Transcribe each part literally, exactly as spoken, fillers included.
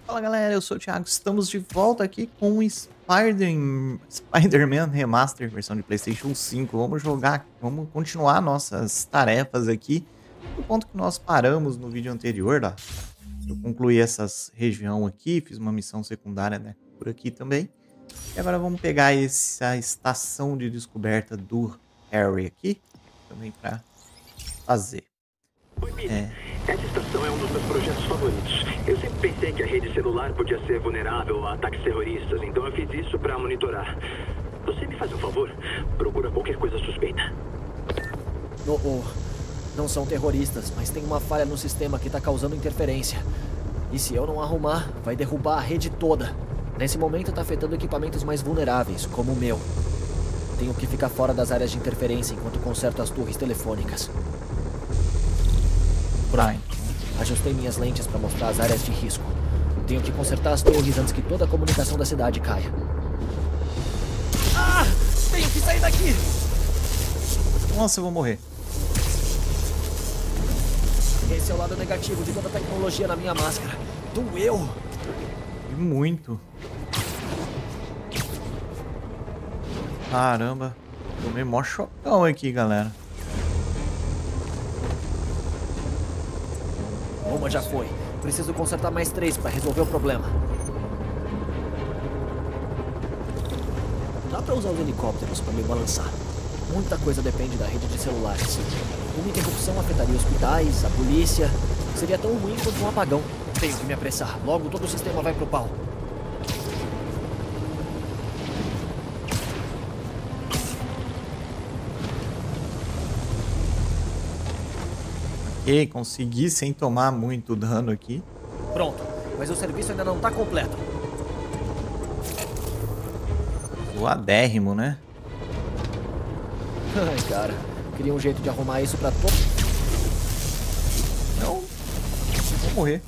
Fala galera, eu sou o Thiago, estamos de volta aqui com o Spider... Spider-Man Remaster, versão de PlayStation cinco. Vamos jogar, vamos continuar nossas tarefas aqui, do ponto que nós paramos no vídeo anterior, tá? Eu concluí essa região aqui, fiz uma missão secundária, né, por aqui também. E agora vamos pegar essa estação de descoberta do Harry aqui, também para fazer. Oi, Peter. É. Essa estação é um dos meus projetos favoritos. Eu sempre pensei que a rede celular podia ser vulnerável a ataques terroristas, então eu fiz isso pra monitorar. Você me faz um favor? Procura qualquer coisa suspeita. Oh, oh. Não são terroristas, mas tem uma falha no sistema que tá causando interferência. E se eu não arrumar, vai derrubar a rede toda. Nesse momento tá afetando equipamentos mais vulneráveis, como o meu. Tenho que ficar fora das áreas de interferência enquanto conserto as torres telefônicas. Brian. Ajustei minhas lentes para mostrar as áreas de risco. Tenho que consertar as torres antes que toda a comunicação da cidade caia. Ah! Tenho que sair daqui! Nossa, eu vou morrer. Esse é o lado negativo de toda a tecnologia na minha máscara. Doeu! E muito. Caramba. Tomei mó chocão aqui, galera. Uma já foi. Preciso consertar mais três para resolver o problema. Dá para usar os helicópteros para me balançar. Muita coisa depende da rede de celulares. Uma interrupção afetaria hospitais, a polícia. Seria tão ruim quanto um apagão. Tenho que me apressar. Logo todo o sistema vai pro pau. Ok, consegui sem tomar muito dano aqui. Pronto, mas o serviço ainda não tá completo. Zoadérrimo, né? Ai, cara. Queria um jeito de arrumar isso pra todo... Não. Vou morrer.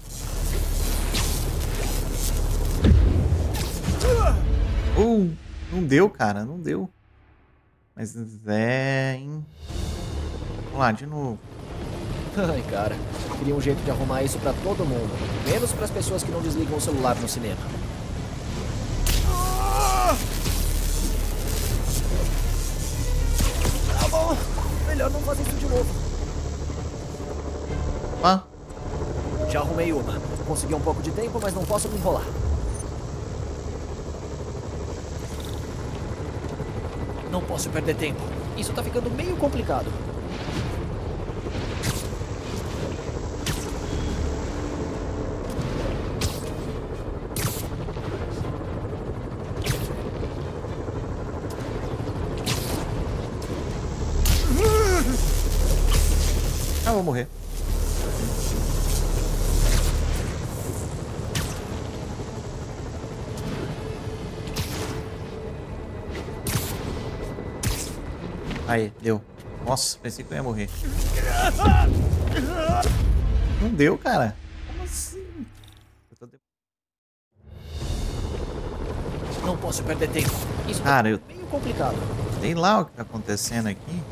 Uh, não deu, cara. Não deu. Mas é... Hein? Vamos lá, de novo. Ai, cara. Queria um jeito de arrumar isso pra todo mundo. Menos pras pessoas que não desligam o celular no cinema. Tá bom. Melhor não fazer isso de novo. Ah, Já arrumei uma. Consegui um pouco de tempo, mas não posso me enrolar. Não posso perder tempo. Isso tá ficando meio complicado. ah, vou morrer. Aí, deu. Nossa, pensei que eu ia morrer. Não deu, cara. Como assim? Eu tô de... Não posso perder tempo. Isso Cara, tá eu meio complicado. sei lá o que tá acontecendo aqui.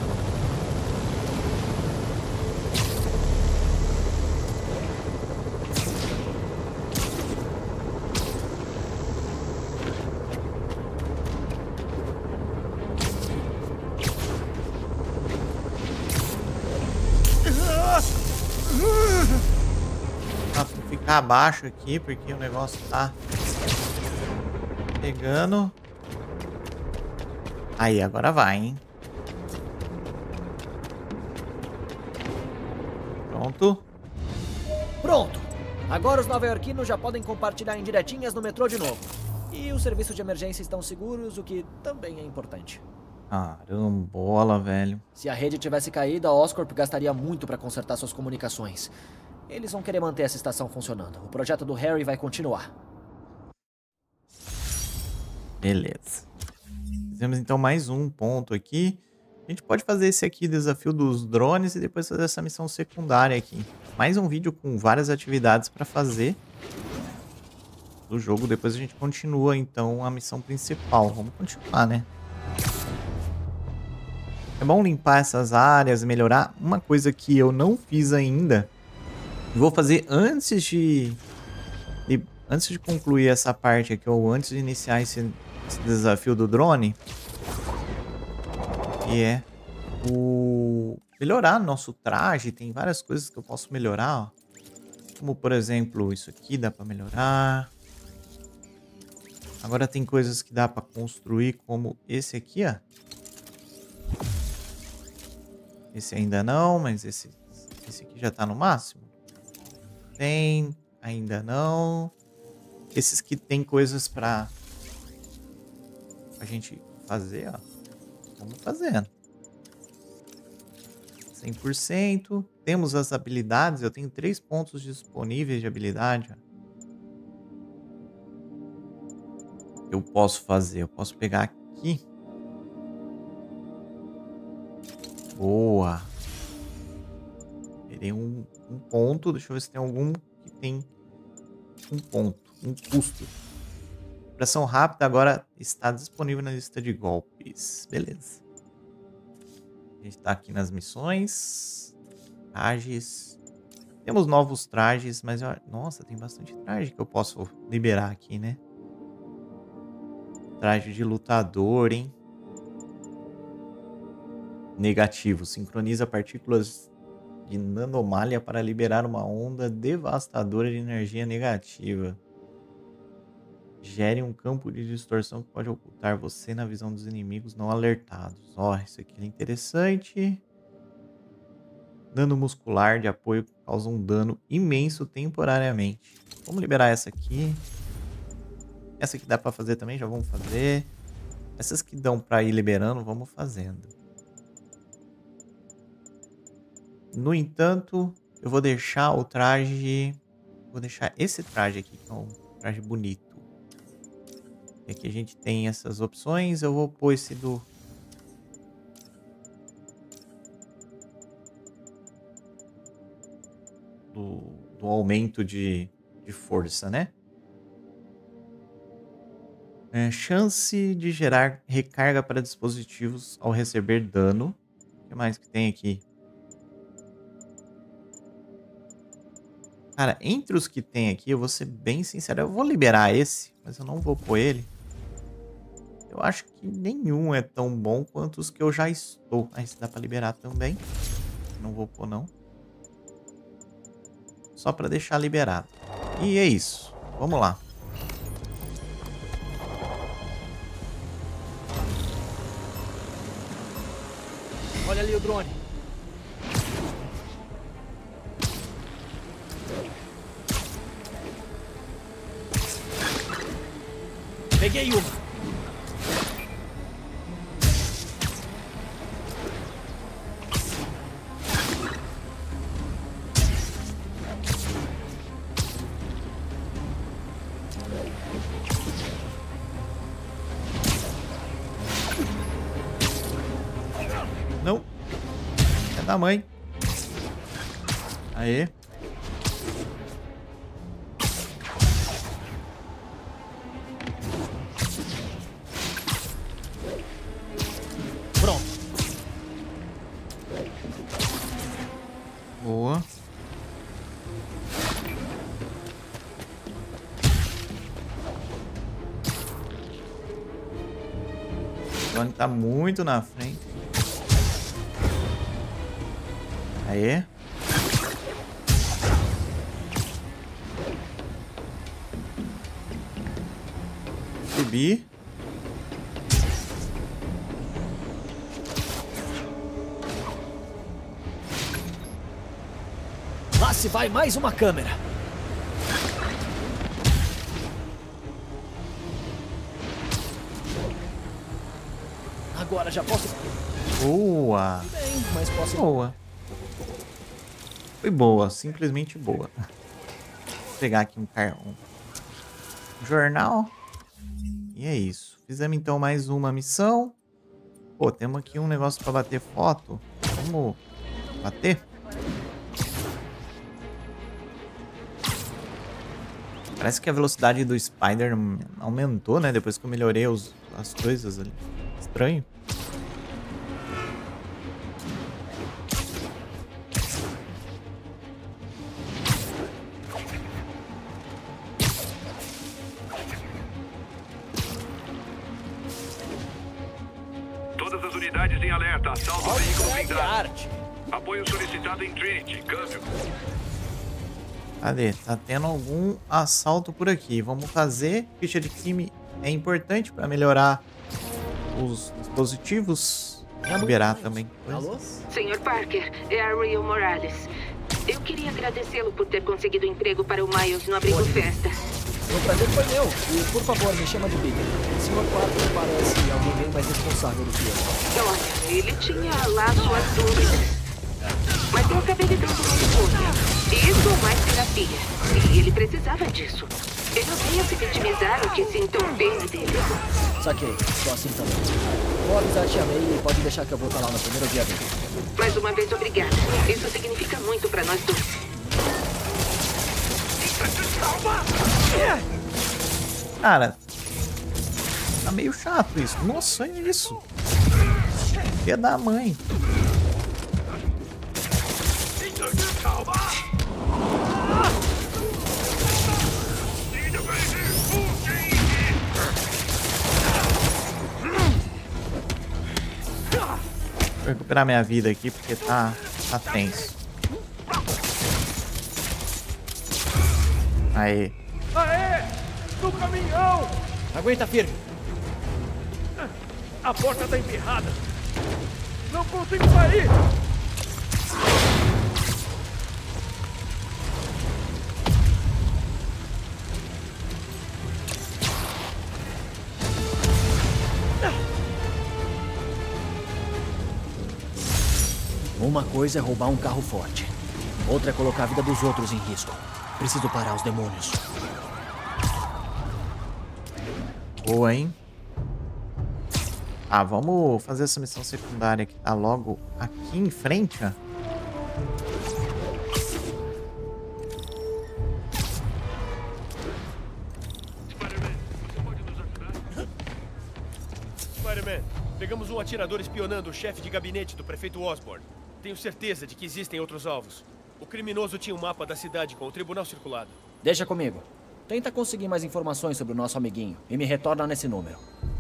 Ah, vou ficar abaixo aqui porque o negócio tá pegando. Aí, agora vai, hein? Pronto. Pronto! Agora os nova-iorquinos já podem compartilhar indiretinhas no metrô de novo. E os serviços de emergência estão seguros, o que também é importante. Carambola, velho. Se a rede tivesse caído, a Oscorp gastaria muito para consertar suas comunicações. Eles vão querer manter essa estação funcionando. O projeto do Harry vai continuar. Beleza. Fizemos então mais um ponto aqui. A gente pode fazer esse aqui, desafio dos drones, e depois fazer essa missão secundária aqui. Mais um vídeo com várias atividades para fazer do jogo. Depois a gente continua então a missão principal. Vamos continuar, né? É bom limpar essas áreas, melhorar. Uma coisa que eu não fiz ainda, vou fazer antes de E antes de concluir essa parte aqui, ou antes de iniciar esse, esse desafio do drone, que é o melhorar nosso traje, tem várias coisas que eu posso melhorar, ó. Como, por exemplo, isso aqui dá pra melhorar. Agora tem coisas que dá pra construir, como esse aqui, ó. Esse ainda não, mas esse, esse aqui já tá no máximo. Tem, ainda não. Esses que tem coisas pra a gente fazer, ó. Vamos fazendo. cem por cento. Temos as habilidades. Eu tenho três pontos disponíveis de habilidade. Eu posso fazer. Eu posso pegar aqui. Boa. Terei um, um ponto. Deixa eu ver se tem algum que tem um ponto. Um custo. Pressão rápida agora está disponível na lista de golpes. Beleza. A gente tá aqui nas missões. Trajes. Temos novos trajes, mas... Eu... Nossa, tem bastante traje que eu posso liberar aqui, né? Traje de lutador, hein? Negativo. Sincroniza partículas de nanomalha para liberar uma onda devastadora de energia negativa. Gere um campo de distorção que pode ocultar você na visão dos inimigos não alertados. Ó, oh, isso aqui é interessante. Dano muscular de apoio causa um dano imenso temporariamente. Vamos liberar essa aqui. Essa aqui dá pra fazer também, já vamos fazer. Essas que dão pra ir liberando, vamos fazendo. No entanto, eu vou deixar o traje... Vou deixar esse traje aqui, que é um traje bonito. E aqui a gente tem essas opções. Eu vou pôr esse do... Do, do aumento de, de força, né? É, chance de gerar recarga para dispositivos ao receber dano. O que mais que tem aqui? Cara, entre os que tem aqui, eu vou ser bem sincero. Eu vou liberar esse, mas eu não vou pôr ele. Eu acho que nenhum é tão bom quanto os que eu já estou. Ah, esse dá pra liberar também. Não vou pôr, não. Só pra deixar liberado. E é isso. Vamos lá. Olha ali o drone. Peguei uma. Não. É da mãe. Aê. Pronto. Boa. O Tony tá muito na frente. Aê. Subir. Lá se vai mais uma câmera. Agora já posso... Boa. Bem, mas posso... Boa. Foi boa, simplesmente boa. Vou pegar aqui um, car... um jornal. E é isso. Fizemos então mais uma missão. Pô, temos aqui um negócio pra bater foto. Vamos bater? Parece que a velocidade do Spider aumentou, né? Depois que eu melhorei os, as coisas ali. Estranho. Todas as unidades em alerta. Assalto ao veículo blindado. arte. Apoio solicitado em Trinity. Câmbio. Cadê? Tá tendo algum assalto por aqui. Vamos fazer. Ficha de crime é importante para melhorar os dispositivos. Liberar também coisas. Alô? senhor Parker, é a Rio Morales. Eu queria agradecê-lo por ter conseguido emprego para o Miles no Abrigo Festa. O prazer foi meu. E, por favor, me chama de Peter. O senhor Parker parece alguém bem mais responsável do que eu. Olha, ele tinha lá suas dúvidas. Mas eu acabei lhe dando uma escolha. Isso ou mais terapia. E ele precisava disso. Ele odeia se vitimizar ou que sintam pena dele. Saquei. Só assim também. Vou avisar a tia May e pode deixar que eu vou estar lá no primeiro dia dele. Mais uma vez, obrigada. Isso significa muito para nós dois. Cara, tá meio chato isso. Nossa, é isso. Que da mãe. Vou recuperar minha vida aqui porque tá, tá tenso. Aí. Aê! No caminhão! Aguenta firme. A porta tá emperrada. Não consigo sair! Uma coisa é roubar um carro forte. Outra é colocar a vida dos outros em risco. Preciso parar os demônios. Boa, hein? Ah, vamos fazer essa missão secundária que tá logo aqui em frente, ó. Spider-Man, pegamos um atirador espionando o chefe de gabinete do prefeito Osborn. Tenho certeza de que existem outros alvos. O criminoso tinha um mapa da cidade com o tribunal circulado. Deixa comigo. Tenta conseguir mais informações sobre o nosso amiguinho e me retorna nesse número.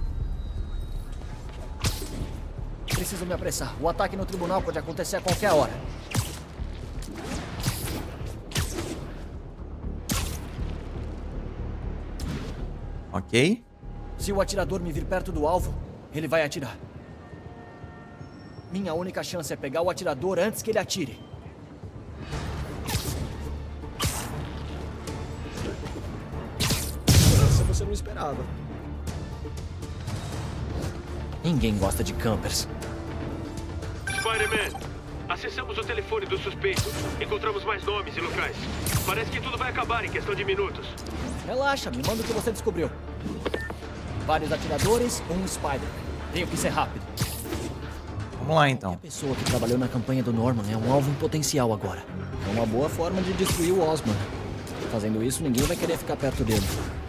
Preciso me apressar. O ataque no tribunal pode acontecer a qualquer hora. Ok. Se o atirador me vir perto do alvo, ele vai atirar. Minha única chance é pegar o atirador antes que ele atire. Essa você não esperava. Ninguém gosta de campers. Spider-Man, acessamos o telefone do suspeito. Encontramos mais nomes e locais. Parece que tudo vai acabar em questão de minutos. Relaxa, me manda o que você descobriu. Vários atiradores, um Spider. Tenho que ser rápido. Vamos lá, então. A pessoa que trabalhou na campanha do Norman é um alvo em potencial agora. É uma boa forma de destruir o Osborn. Fazendo isso, ninguém vai querer ficar perto dele.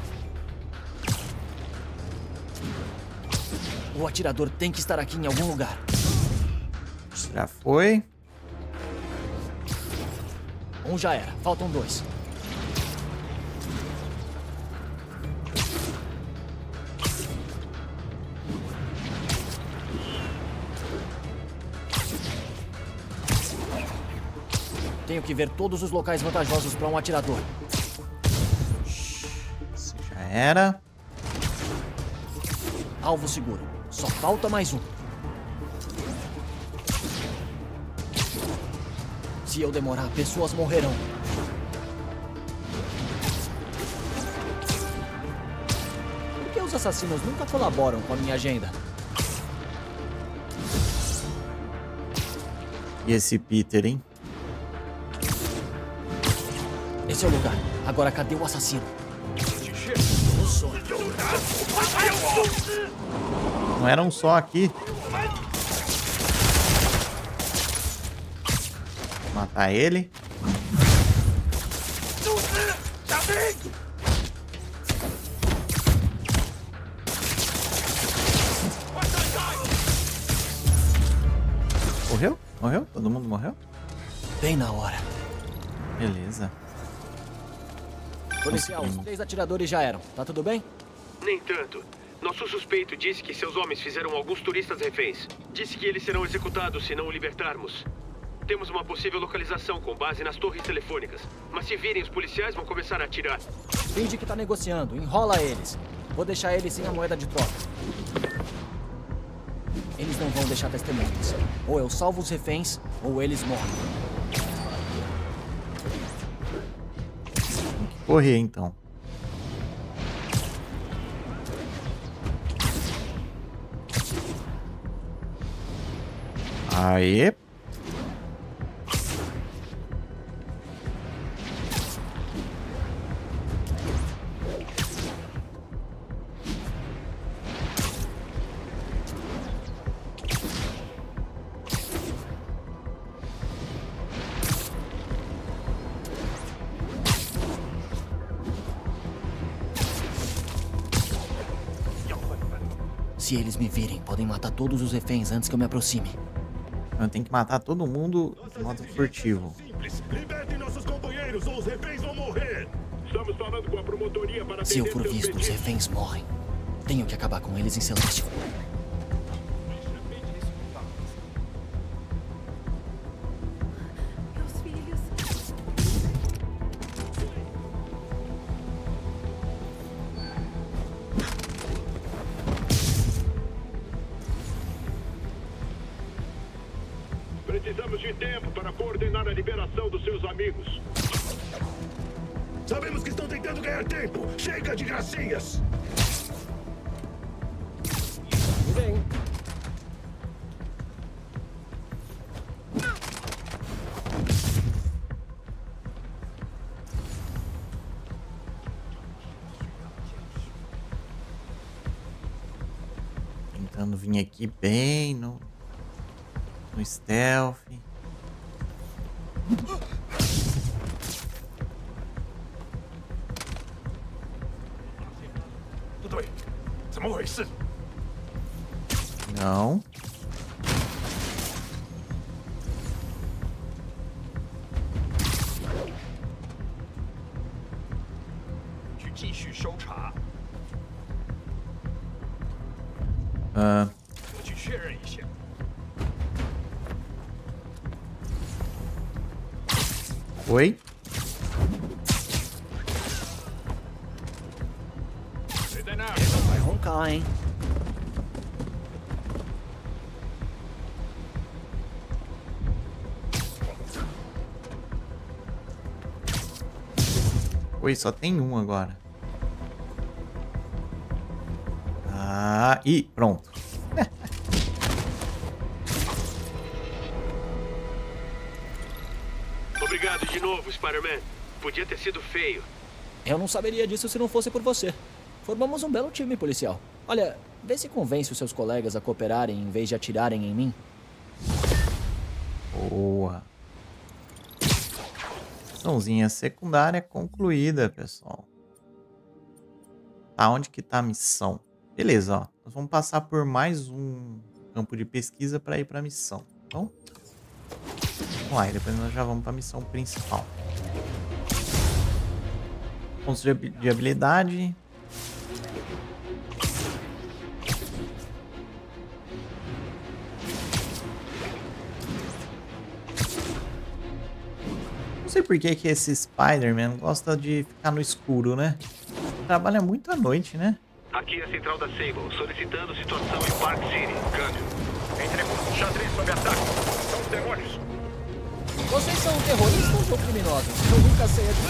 O atirador tem que estar aqui em algum lugar. Já foi. Um já era, faltam dois. Tenho que ver todos os locais vantajosos para um atirador. Esse já era. Alvo seguro. Só falta mais um. Se eu demorar, pessoas morrerão. Por que os assassinos nunca colaboram com a minha agenda? E esse Peter, hein? Esse é o lugar. Agora cadê o assassino? Não era um só aqui. Vou matar ele. Morreu? Morreu? Todo mundo morreu? Bem na hora. Beleza. Policial, os três atiradores já eram. Tá tudo bem? Nem tanto. Nosso suspeito disse que seus homens fizeram alguns turistas reféns. Disse que eles serão executados se não o libertarmos. Temos uma possível localização com base nas torres telefônicas. Mas se virem, os policiais vão começar a atirar. Finge que tá negociando, enrola eles. Vou deixar eles sem a moeda de troca. Eles não vão deixar testemunhas. Ou eu salvo os reféns, ou eles morrem. Tem que correr, então. Aê. Se eles me virem, podem matar todos os reféns antes que eu me aproxime. Eu tenho que matar todo mundo de modo furtivo. Libertem nossos companheiros ou os reféns vão morrer. Estamos falando com a promotoria para Se eu atender for seus visto, os pedidos. reféns morrem. Tenho que acabar com eles em Celeste. Meus filhos. Precisamos de tempo para coordenar a liberação dos seus amigos. Sabemos que estão tentando ganhar tempo. Chega de gracinhas. Vem. Tentando vir aqui bem no, no stealth. Não. Ah. Oi? Vai roncar, hein? Oi, só tem um agora. Ah, e pronto. Obrigado de novo, Spider-Man. Podia ter sido feio. Eu não saberia disso se não fosse por você. Formamos um belo time policial. Olha, vê se convence os seus colegas a cooperarem em vez de atirarem em mim. Boa. Missãozinha secundária concluída, pessoal. Tá, onde que tá a missão? Beleza, ó. Nós vamos passar por mais um campo de pesquisa para ir para a missão. Então, vamos lá, e depois nós já vamos para a missão principal. Pontos de, hab- de habilidade. Não sei por que que esse Spider-Man gosta de ficar no escuro, né? Trabalha muito à noite, né? Aqui é a central da Sable, solicitando situação em Park City. Câmbio. Entrei xadrez sob ataque. São os demônios. Vocês são terroristas ou criminosos? Eu nunca sei a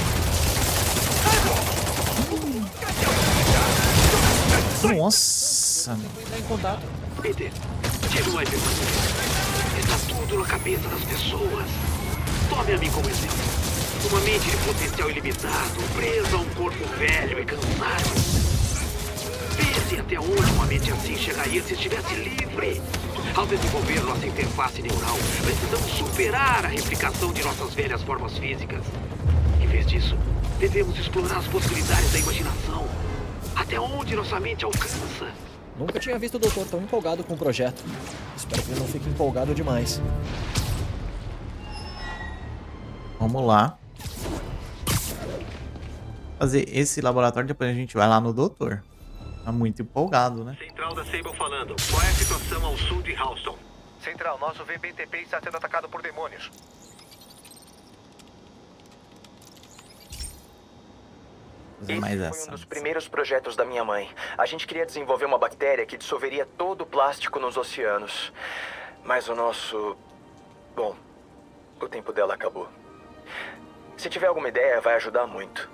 diferença. Nossa, meu. Vou entrar em contato. Peter, tive uma epifonia. Está tudo na cabeça das pessoas. Tome a mim como exemplo. Uma mente de potencial ilimitado, presa a um corpo velho e cansado. Pense até onde uma mente assim chegaria se estivesse livre. Ao desenvolver nossa interface neural, precisamos superar a replicação de nossas velhas formas físicas. Em vez disso, devemos explorar as possibilidades da imaginação. Até onde nossa mente alcança. Nunca tinha visto o doutor tão empolgado com o projeto. Espero que ele não fique empolgado demais. Vamos lá. Fazer esse laboratório, depois a gente vai lá no doutor. Tá muito empolgado, né? Central da Sable falando. Qual é a situação ao sul de Halston? Central, nosso V B T P está sendo atacado por demônios. Fazer Esse mais foi essa. um dos primeiros projetos da minha mãe. A gente queria desenvolver uma bactéria que dissolveria todo o plástico nos oceanos. Mas o nosso... Bom, o tempo dela acabou. Se tiver alguma ideia, vai ajudar muito.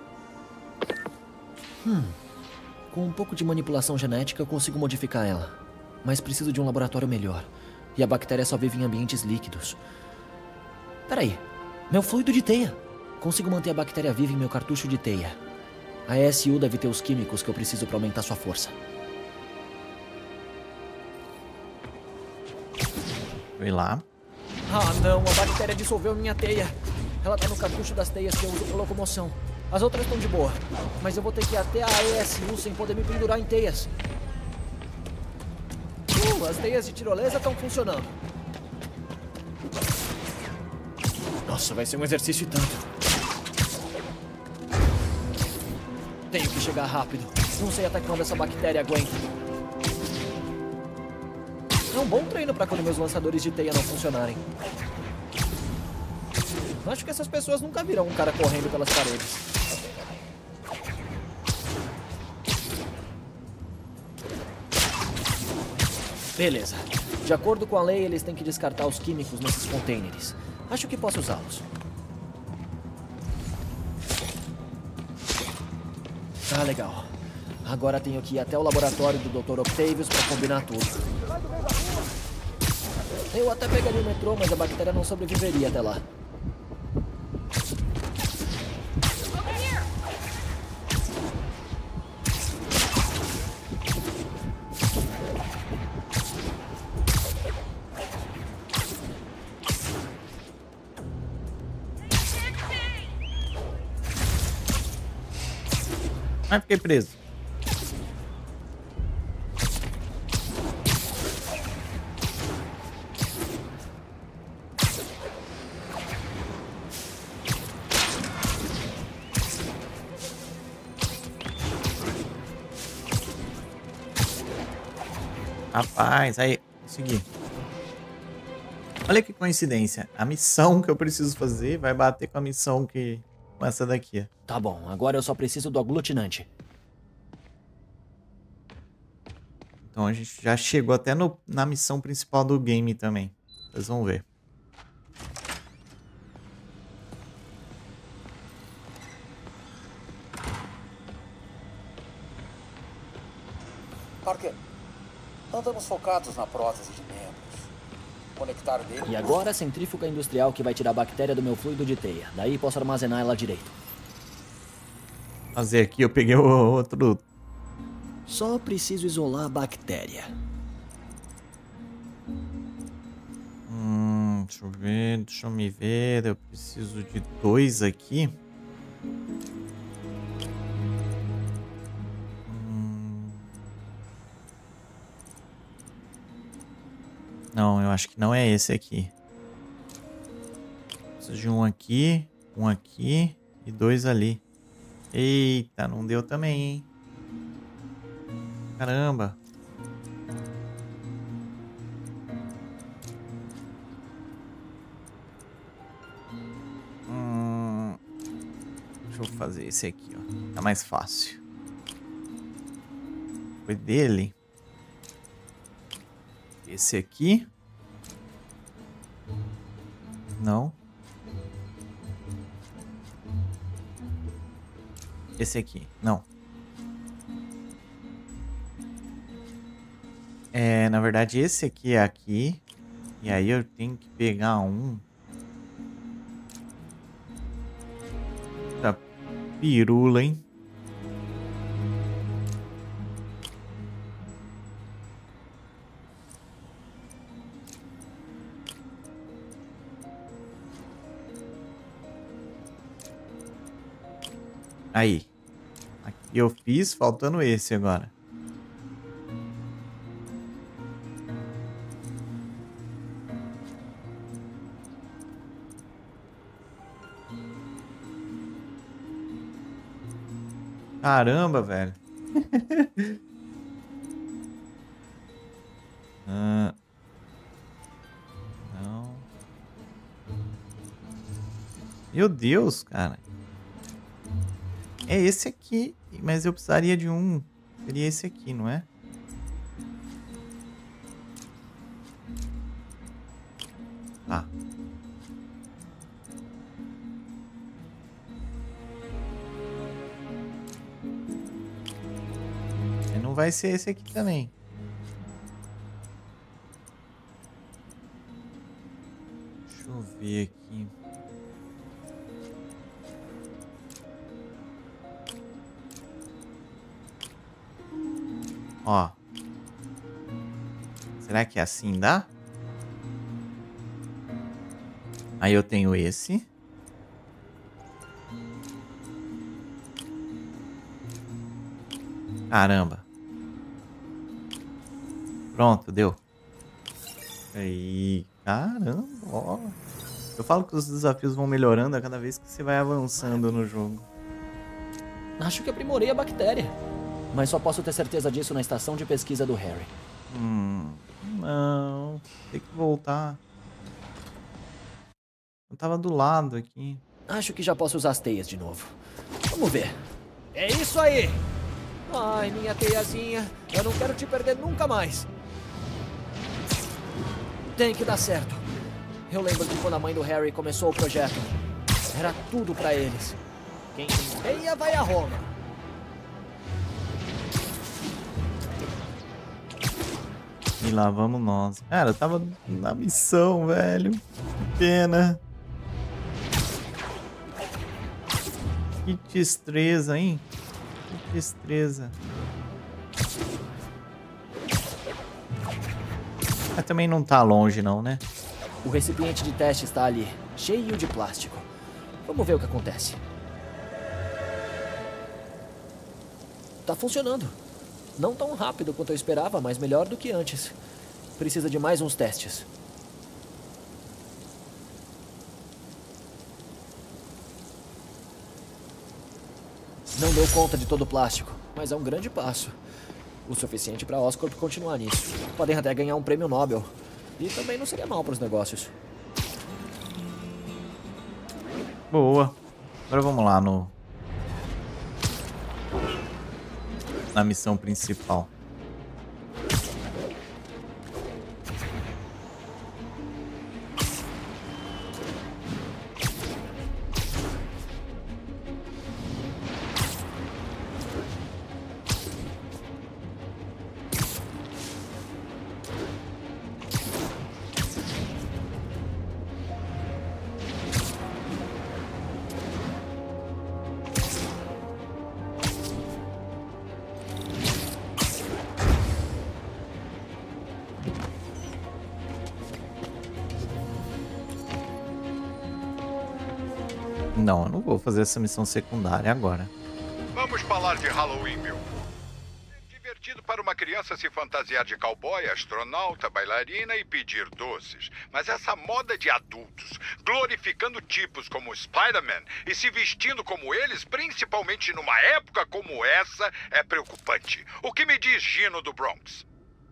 Hum. Com um pouco de manipulação genética, eu consigo modificar ela. Mas preciso de um laboratório melhor. E a bactéria só vive em ambientes líquidos. Peraí. Meu fluido de teia. Consigo manter a bactéria viva em meu cartucho de teia. A E S U deve ter os químicos que eu preciso para aumentar sua força. Foi lá. Ah, não. A bactéria dissolveu minha teia. Ela tá no cartucho das teias que eu uso para locomoção. As outras estão de boa. Mas eu vou ter que ir até a E S U sem poder me pendurar em teias. Uh, as teias de tirolesa estão funcionando. Nossa, vai ser um exercício e tanto. Tenho que chegar rápido. Não sei até quando essa bactéria aguenta. É um bom treino para quando meus lançadores de teia não funcionarem. Acho que essas pessoas nunca viram um cara correndo pelas paredes. Beleza. De acordo com a lei, eles têm que descartar os químicos nesses containers. Acho que posso usá-los. Ah, legal. Agora tenho que ir até o laboratório do doutor Octavius para combinar tudo. Eu até pegaria o metrô, mas a bactéria não sobreviveria até lá. Ai, fiquei preso. Rapaz, aí, consegui. Olha que coincidência. A missão que eu preciso fazer vai bater com a missão que... com essa daqui. Tá bom, agora eu só preciso do aglutinante. Então a gente já chegou até no, na missão principal do game também. Vocês vão ver. Parker, andamos focados na prótese de membros. Conectar dele... E agora a centrífuga industrial que vai tirar a bactéria do meu fluido de teia. Daí posso armazenar ela direito. Fazer aqui, eu peguei o outro... Só preciso isolar a bactéria. Hum, deixa eu ver, deixa eu me ver. Eu preciso de dois aqui. Hum... Não, eu acho que não é esse aqui. Preciso de um aqui, um aqui e dois ali. Eita, não deu também, hein? Caramba. Hum, deixa eu fazer esse aqui, ó. Tá mais fácil. Foi dele. Esse aqui. Não. Esse aqui. Não. É, na verdade, esse aqui é aqui. E aí eu tenho que pegar um. Tá pirula, hein? Aí. Aqui eu fiz, faltando esse agora. Caramba, velho. Ah, não. Meu Deus, cara. É esse aqui, mas eu precisaria de um. Seria esse aqui, não é? Tá. Não vai ser esse aqui também. Deixa eu ver aqui. Ó. Será que assim dá? Aí eu tenho esse. Caramba. Pronto, deu. Aí, caramba, ó. Eu falo que os desafios vão melhorando a cada vez que você vai avançando no jogo. Acho que aprimorei a bactéria. Mas só posso ter certeza disso na estação de pesquisa do Harry. Hum, não. Tem que voltar. Eu tava do lado aqui. Acho que já posso usar as teias de novo. Vamos ver. É isso aí! Ai, minha teiazinha. Eu não quero te perder nunca mais. Tem que dar certo. Eu lembro de quando a mãe do Harry começou o projeto. Era tudo pra eles. Quem tem teia vai a Roma. E lá vamos nós. Cara, eu tava na missão, velho. Que pena. Que destreza, hein? Que destreza. Mas também não tá longe, não, né? O recipiente de teste está ali, cheio de plástico. Vamos ver o que acontece. Tá funcionando. Não tão rápido quanto eu esperava, mas melhor do que antes. Precisa de mais uns testes. Não deu conta de todo o plástico, mas é um grande passo. O suficiente para Oscorp continuar nisso. Podem até ganhar um prêmio Nobel. E também não seria mal para os negócios. Boa. Agora vamos lá no... na missão principal. Não, eu não vou fazer essa missão secundária agora. Vamos falar de Halloween, meu. É divertido para uma criança se fantasiar de cowboy, astronauta, bailarina e pedir doces. Mas essa moda de adultos, glorificando tipos como Spider-Man e se vestindo como eles, principalmente numa época como essa, é preocupante. O que me diz Gino do Bronx?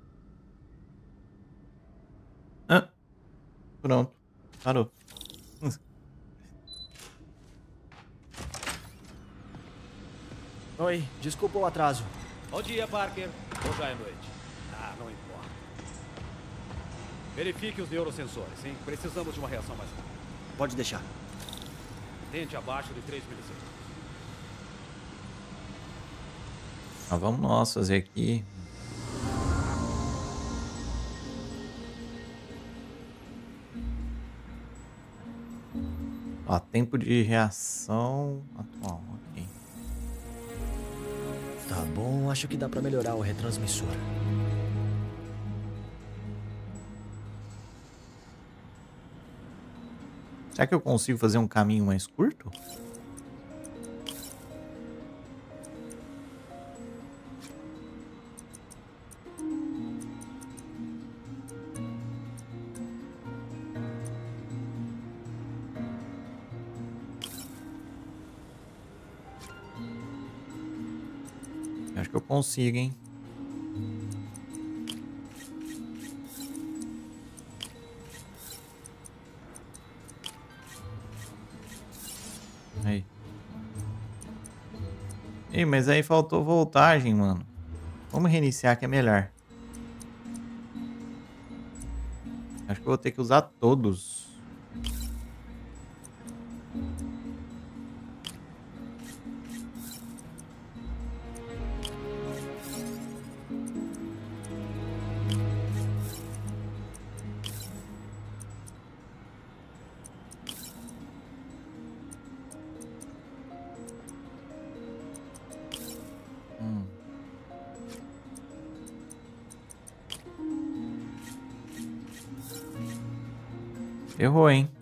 Ah, pronto. Parou. Oi, desculpa o atraso. Bom dia, Parker. Ou já é noite? Ah, não importa. Verifique os neurosensores, hein? Precisamos de uma reação mais rápida. Pode deixar. Tente abaixo de três milissegundos. Ah, vamos nós fazer aqui. Ó, tempo de reação atual, ok. Tá bom, acho que dá pra melhorar o retransmissor. Será que eu consigo fazer um caminho mais curto? Acho que eu consigo, hein? Ih, mas aí faltou voltagem, mano. Vamos reiniciar que é melhor. Acho que eu vou ter que usar todos. Hum. Errou, hein?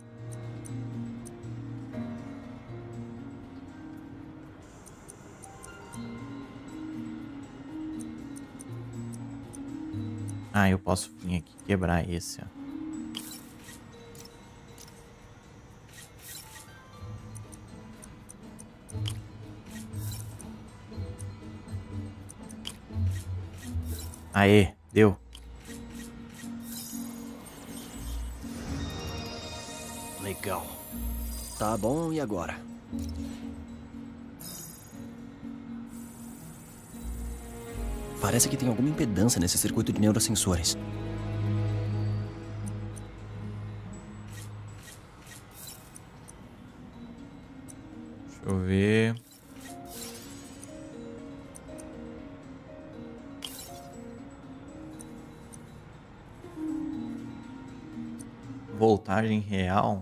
Ah, eu posso vir aqui quebrar esse, ó. Aê, deu. Legal. Tá bom, e agora? Parece que tem alguma impedância nesse circuito de neurosensores. Deixa eu ver. Voltagem real.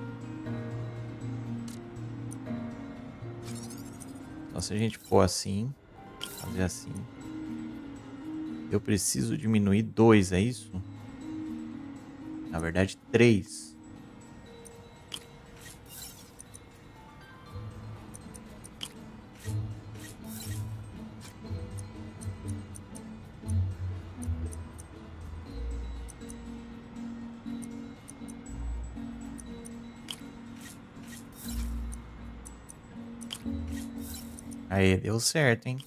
Então, se a gente for assim, fazer assim, eu preciso diminuir dois, é isso? Na verdade, três. Aí, deu certo, hein?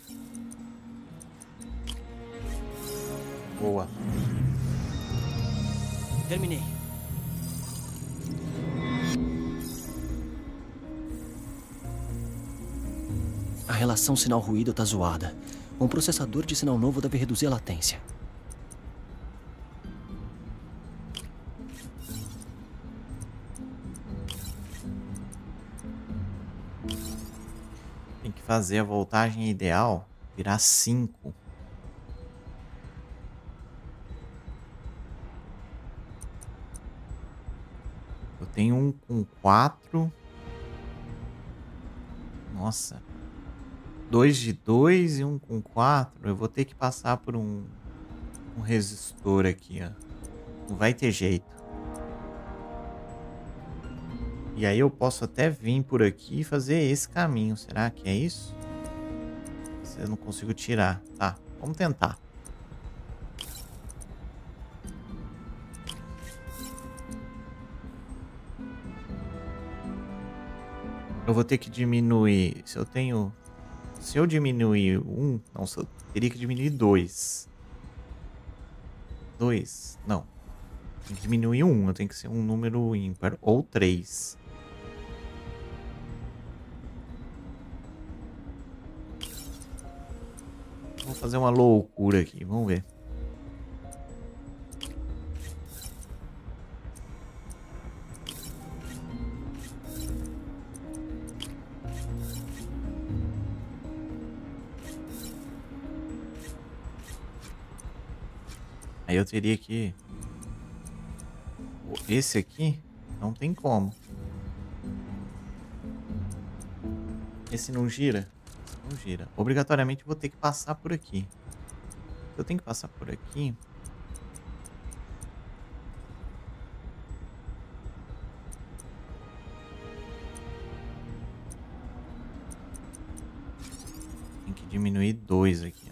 Boa. Terminei. A relação sinal-ruído tá zoada. Um processador de sinal novo deve reduzir a latência. Tem que fazer a voltagem ideal virar cinco. Eu tenho um com quatro. Nossa. Dois de dois e um com quatro. Eu vou ter que passar por um, um resistor aqui, ó. Não vai ter jeito. E aí eu posso até vir por aqui e fazer esse caminho. Será que é isso? Se eu não consigo tirar. Tá, vamos tentar. Eu vou ter que diminuir. Se eu tenho... Se eu diminuir um... Não, eu teria que diminuir dois. Dois? Não. Tem que diminuir um. Eu tenho que ser um número ímpar. Ou três. Vou fazer uma loucura aqui. Vamos ver. Aí eu teria que... Esse aqui não tem como. Esse não gira? Não gira. Obrigatoriamente vou ter que passar por aqui. Eu tenho que passar por aqui. Tem que diminuir dois aqui.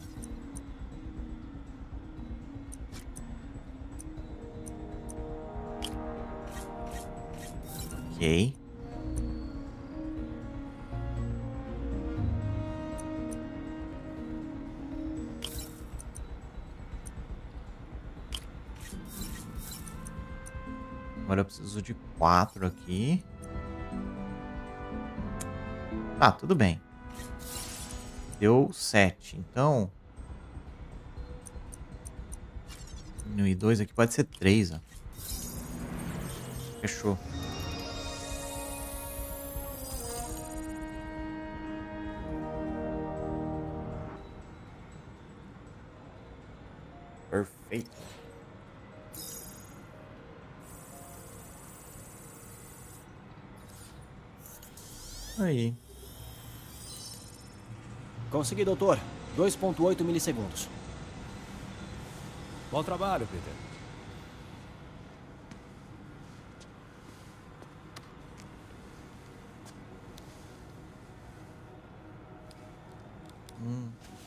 Ok. Agora eu preciso de quatro aqui. Tá, tudo bem. deu sete. Então... um e dois aqui pode ser três, ó. Fechou. Perfeito. Aí. Consegui, doutor. dois ponto oito milissegundos. Bom trabalho, Peter. Hum.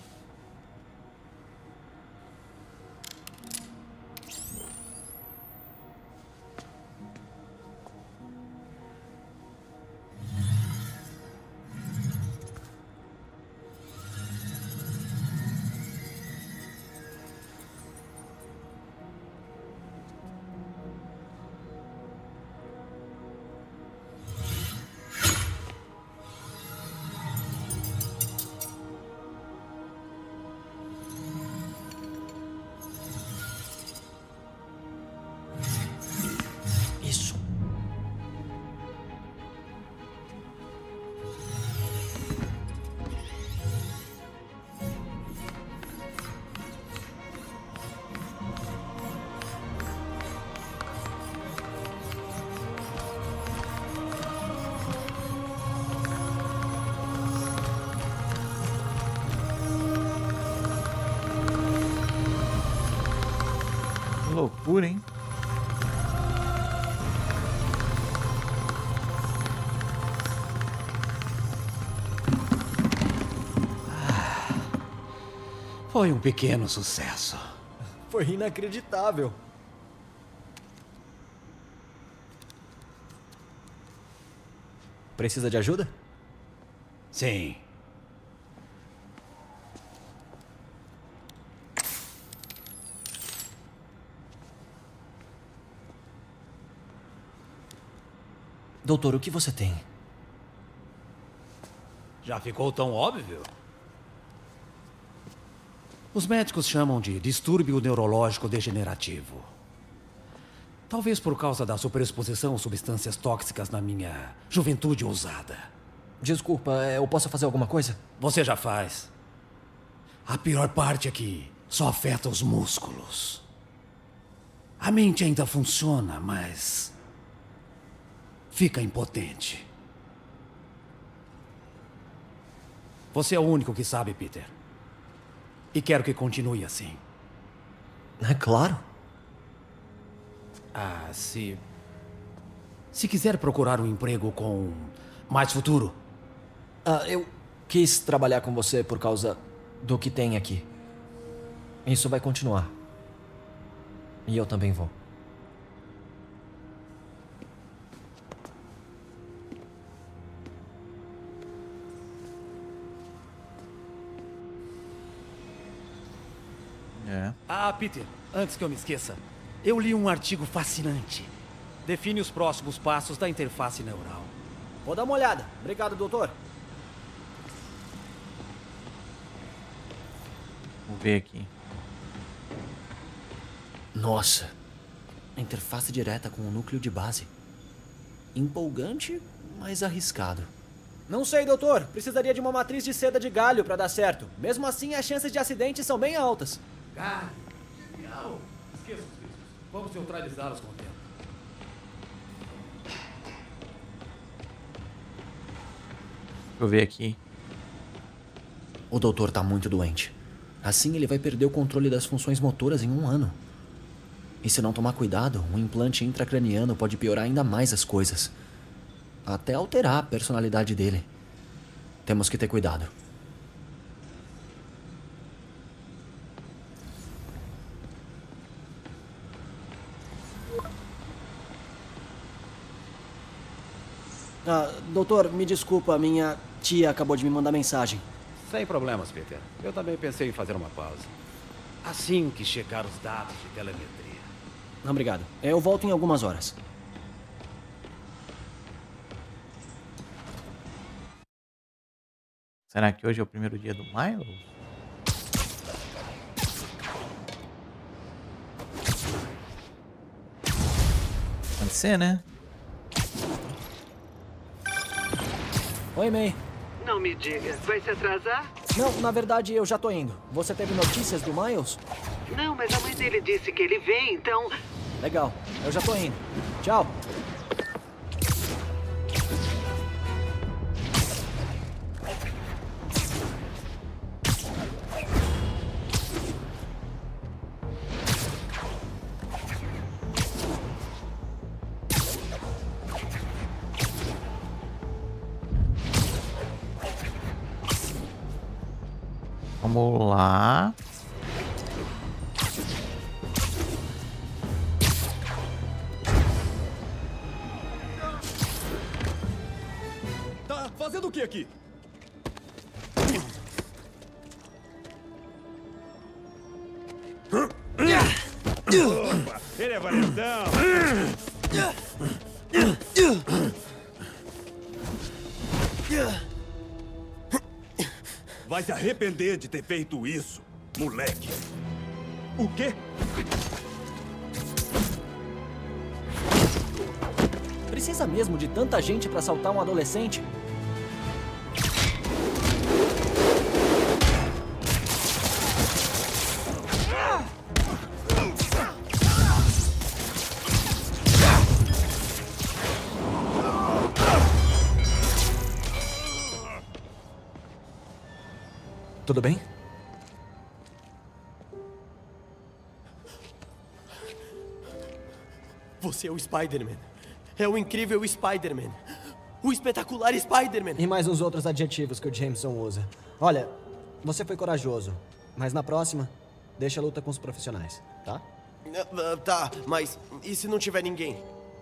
Loucura, hein? Foi um pequeno sucesso. Foi inacreditável. Precisa de ajuda? Sim. Doutor, o que você tem? Já ficou tão óbvio? Os médicos chamam de distúrbio neurológico degenerativo. Talvez por causa da superexposição a substâncias tóxicas na minha juventude ousada. Desculpa, eu posso fazer alguma coisa? Você já faz. A pior parte é que só afeta os músculos. A mente ainda funciona, mas... fica impotente. Você é o único que sabe, Peter. E quero que continue assim. É claro. Ah, se... Se quiser procurar um emprego com mais futuro. Ah, eu quis trabalhar com você por causa do que tem aqui. Isso vai continuar. E eu também vou. É. Ah, Peter, antes que eu me esqueça, eu li um artigo fascinante. Define os próximos passos da interface neural. Vou dar uma olhada. Obrigado, doutor. Vamos ver aqui. Nossa. Interface direta com o núcleo de base. Empolgante, mas arriscado. Não sei, doutor. Precisaria de uma matriz de seda de galho para dar certo. Mesmo assim, as chances de acidente são bem altas. Ah, não. Esqueça os riscos. Vamos neutralizá-los com o tempo. Deixa eu ver aqui. O doutor tá muito doente. Assim ele vai perder o controle das funções motoras em um ano. E se não tomar cuidado, um implante intracraniano pode piorar ainda mais as coisas. Até alterar a personalidade dele. Temos que ter cuidado. Ah, doutor, me desculpa, minha tia acabou de me mandar mensagem. Sem problemas, Peter. Eu também pensei em fazer uma pausa. Assim que chegar os dados de telemetria. Obrigado. Eu volto em algumas horas. Será que hoje é o primeiro dia do Miles? Pode ser, né? Oi, May. Não me diga. Vai se atrasar? Não, na verdade eu já tô indo. Você teve notícias do Miles? Não, mas a mãe dele disse que ele vem, então... Legal, eu já tô indo. Tchau. Vamos lá. Tá fazendo o que aqui? Opa, ele é valentão. Vai se arrepender de ter feito isso, moleque. O quê? Precisa mesmo de tanta gente pra assaltar um adolescente? Tudo bem? Você é o Spider-Man. É o incrível Spider-Man. O espetacular Spider-Man. E mais uns outros adjetivos que o Jameson usa. Olha, você foi corajoso, mas na próxima, deixa a luta com os profissionais, tá? Uh, uh, tá, mas e se não tiver ninguém?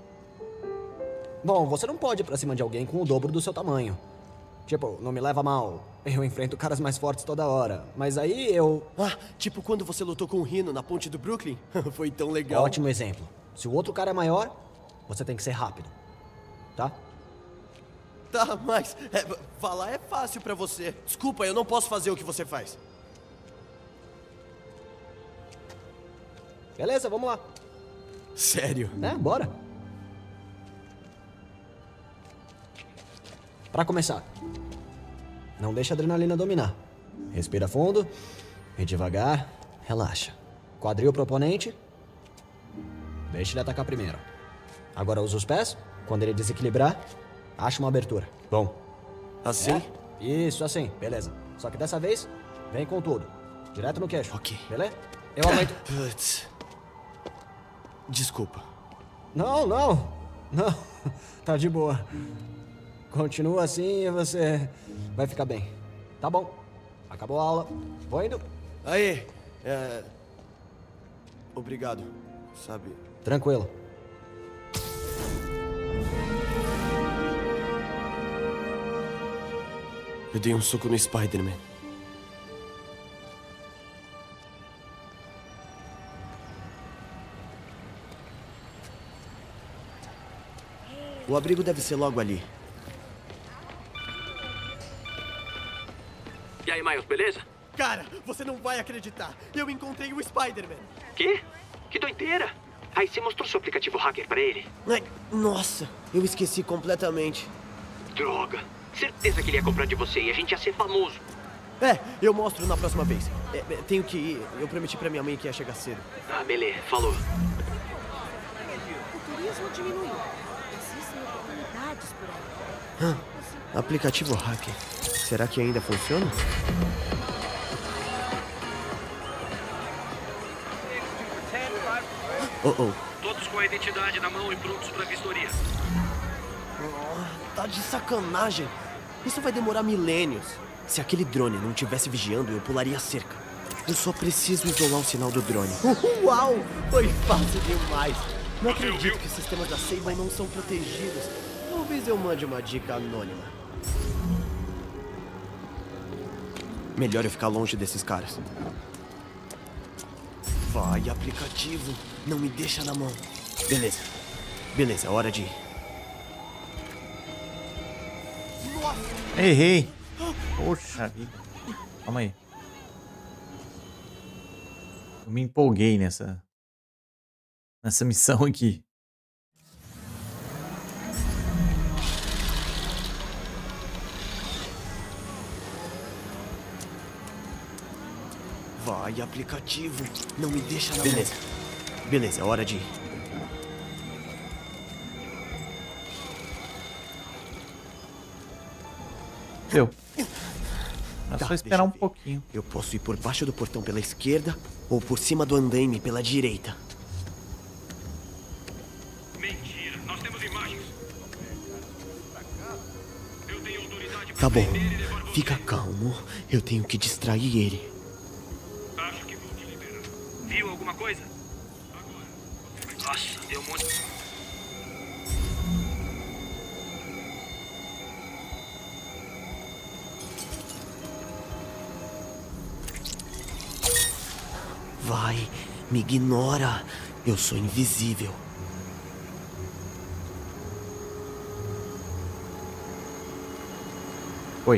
Bom, você não pode ir pra cima de alguém com o dobro do seu tamanho. Tipo, não me leva mal. Eu enfrento caras mais fortes toda hora. Mas aí eu... Ah, tipo quando você lutou com o Rhino na ponte do Brooklyn? Foi tão legal. Ótimo exemplo. Se o outro cara é maior, você tem que ser rápido. Tá? Tá, mas é, falar é fácil pra você. Desculpa, eu não posso fazer o que você faz. Beleza, vamos lá. Sério? É, bora. Pra começar, não deixa a adrenalina dominar. Respira fundo e devagar, relaxa. Quadril pro oponente. Deixa ele atacar primeiro. Agora usa os pés. Quando ele desequilibrar, acha uma abertura. Bom. Assim? É? Isso, assim. Beleza. Só que dessa vez, vem com tudo. Direto no queixo. Ok. Beleza? Eu aumento... Putz. Desculpa. Não, não. Não. Tá de boa. Continua assim e você vai ficar bem. Tá bom. Acabou a aula. Vou indo. Aí. É... Obrigado. Sabe... Tranquilo. Eu dei um soco no Spider-Man. O abrigo deve ser logo ali. E aí, Miles, beleza? Cara, você não vai acreditar. Eu encontrei o Spider-Man. Quê? Que doideira! Aí você mostrou seu aplicativo hacker pra ele? Ai, nossa, eu esqueci completamente. Droga! Certeza que ele ia comprar de você e a gente ia ser famoso. É, eu mostro na próxima vez. É, é, tenho que ir. Eu prometi pra minha mãe que ia chegar cedo. Ah, beleza. Falou. O turismo diminuiu. Existem oportunidades por aí. Ah, aplicativo hacker. Será que ainda funciona? Oh, oh. Todos com a identidade na mão e prontos pra vistoria. Oh, tá de sacanagem. Isso vai demorar milênios. Se aquele drone não estivesse vigiando, eu pularia a cerca. Eu só preciso isolar o sinal do drone. Uau! Foi fácil demais. Não acredito que os sistemas da Sable não são protegidos. Talvez eu mande uma dica anônima. Melhor eu ficar longe desses caras. Vai, aplicativo. Não me deixa na mão. Beleza. Beleza, hora de ir. Errei. Ah, Poxa vida. Calma aí. Eu me empolguei nessa... Nessa missão aqui. Vai, aplicativo. Não me deixa na Beleza. Beleza, é hora de ir. Deu. É Tá, só esperar um deixa eu ver. pouquinho. Eu posso ir por baixo do portão pela esquerda ou por cima do andaime pela direita. Mentira, nós temos imagens. Eu tenho autoridade Tá para bom. prender e levar você. Fica calmo. Eu tenho que distrair ele. Acho que vou te liberar. Viu alguma coisa? Agora. Nossa, deu muito. Vai, me ignora. Eu sou invisível. Oi.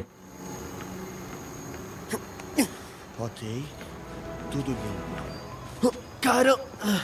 Ok. Tudo bem. Caramba!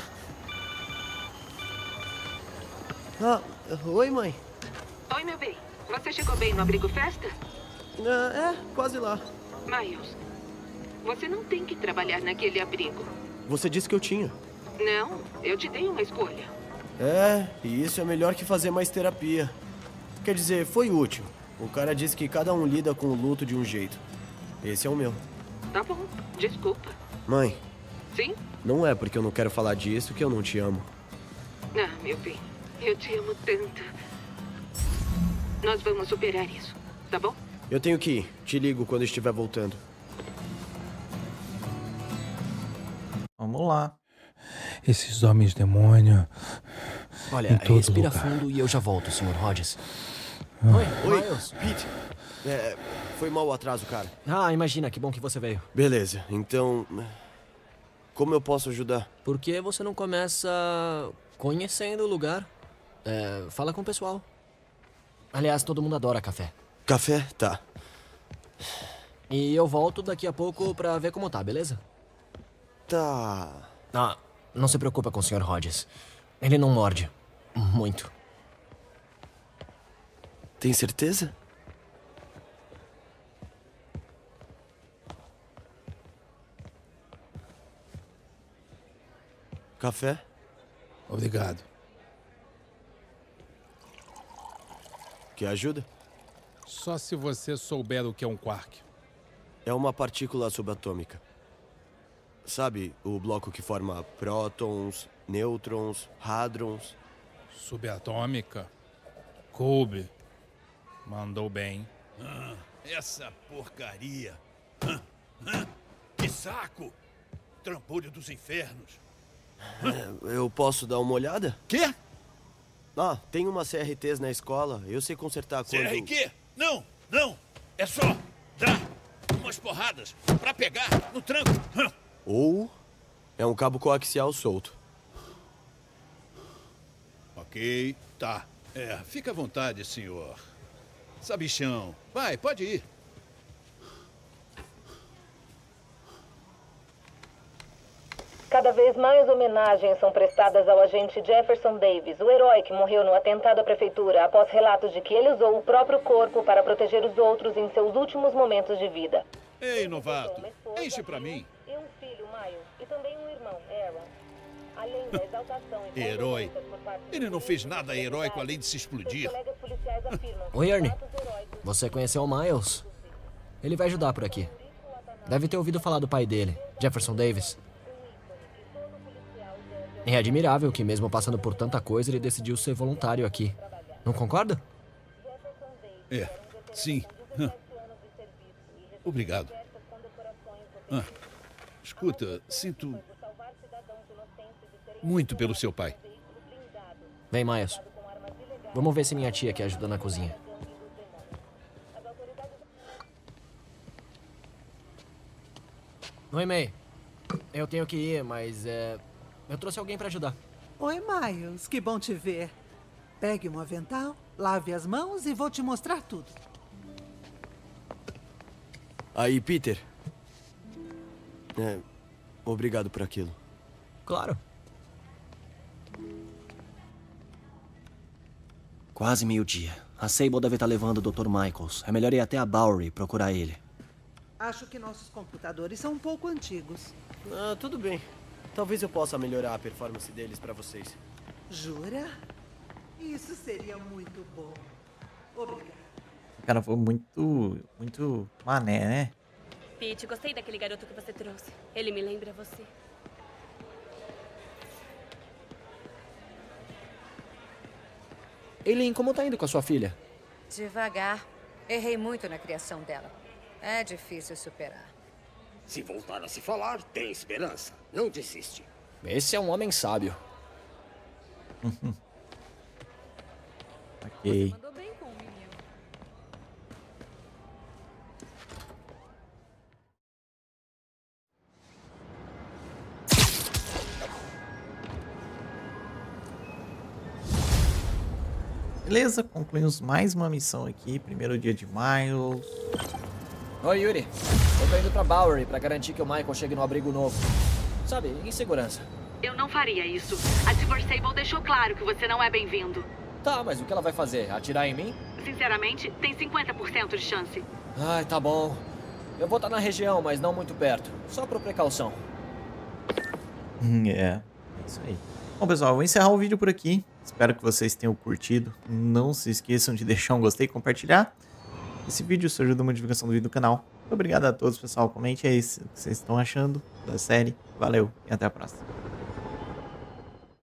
Ah, oi, mãe. Oi, meu bem. Você chegou bem no abrigo festa? Ah, é, quase lá. Miles, você não tem que trabalhar naquele abrigo. Você disse que eu tinha. Não, eu te dei uma escolha. É, e isso é melhor que fazer mais terapia. Quer dizer, foi útil. O cara disse que cada um lida com o luto de um jeito. Esse é o meu. Tá bom, desculpa. Mãe, Sim? não é porque eu não quero falar disso que eu não te amo. Ah, meu bem, eu te amo tanto. Nós vamos superar isso, tá bom? Eu tenho que ir. Te ligo quando estiver voltando. Vamos lá. Esses homens demônio. Olha, em todo respira lugar. fundo e eu já volto, senhor Hodges. Ah. Oi, Miles. Pete. É, foi mal o atraso, cara. Ah, imagina, que bom que você veio. Beleza, então... Como eu posso ajudar? Por que você não começa conhecendo o lugar? É, fala com o pessoal. Aliás, todo mundo adora café. Café? Tá. E eu volto daqui a pouco pra ver como tá, beleza? Tá. Ah, não se preocupa com o senhor Hodges. Ele não morde. Muito. Tem certeza? Café? Obrigado. Quer ajuda? Só se você souber o que é um quark. É uma partícula subatômica. Sabe, o bloco que forma prótons, nêutrons, hadrons. Subatômica? Coube. Mandou bem. Ah, essa porcaria. Ah, ah, que saco! Trampolho dos infernos. É, eu posso dar uma olhada? Quê? Ah, tem umas C R Ts na escola. Eu sei consertar C quando... R Q? Não, não. É só dar umas porradas pra pegar no tranco. Ah. Ou é um cabo coaxial solto. Ok, tá. É, fica à vontade, senhor. Sabichão. Vai, pode ir. Cada vez mais homenagens são prestadas ao agente Jefferson Davis, o herói que morreu no atentado à prefeitura após relatos de que ele usou o próprio corpo para proteger os outros em seus últimos momentos de vida. Ei, novato, enche pra mim. E um filho, Miles, e também um irmão, Aaron. Além da exaltação e Herói. condolências por parte Ele não dos fez polícios nada e heróico autoridades, além de se seus explodir. colegas policiais afirmam que Oi, os Ernie. atos heróicos Você conheceu o Miles? Ele vai ajudar por aqui. Deve ter ouvido falar do pai dele, Jefferson Davis. É admirável que, mesmo passando por tanta coisa, ele decidiu ser voluntário aqui. Não concorda? É, sim. Hã. Obrigado. Ah, escuta, sinto muito pelo seu pai. Vem, Miles. Vamos ver se minha tia quer ajudar na cozinha. Oi, May. Eu tenho que ir, mas é... eu trouxe alguém pra ajudar. Oi, Miles. Que bom te ver. Pegue um avental, lave as mãos e vou te mostrar tudo. Aí, Peter. É, obrigado por aquilo. Claro. Quase meio-dia. A Sable deve estar levando o doutor Michaels. É melhor ir até a Bowery procurar ele. Acho que nossos computadores são um pouco antigos. Ah, tudo bem. Talvez eu possa melhorar a performance deles pra vocês. Jura? Isso seria muito bom. Obrigado. O cara foi muito, muito mané, né? Pete, gostei daquele garoto que você trouxe. Ele me lembra você. Eileen, como tá indo com a sua filha? Devagar. Errei muito na criação dela. É difícil superar. Se voltar a se falar, tem esperança. Não desiste. Esse é um homem sábio. Ok. Mandou bem com o menino. Beleza, concluímos mais uma missão aqui. Primeiro dia de Miles. Oi, Yuri. Eu tô indo pra Bowery pra garantir que o Michael chegue no abrigo novo. Sabe, em segurança. Eu não faria isso. A Silver Sable deixou claro que você não é bem-vindo. Tá, mas o que ela vai fazer? Atirar em mim? Sinceramente, tem cinquenta por cento de chance. Ai, tá bom. Eu vou estar na região, mas não muito perto. Só por precaução. É, é isso aí. Bom, pessoal, eu vou encerrar o vídeo por aqui. Espero que vocês tenham curtido. Não se esqueçam de deixar um gostei e compartilhar. Esse vídeo isso ajuda uma divulgação do vídeo do canal. Muito obrigado a todos, pessoal. Comente aí o que vocês estão achando da série. Valeu e até a próxima.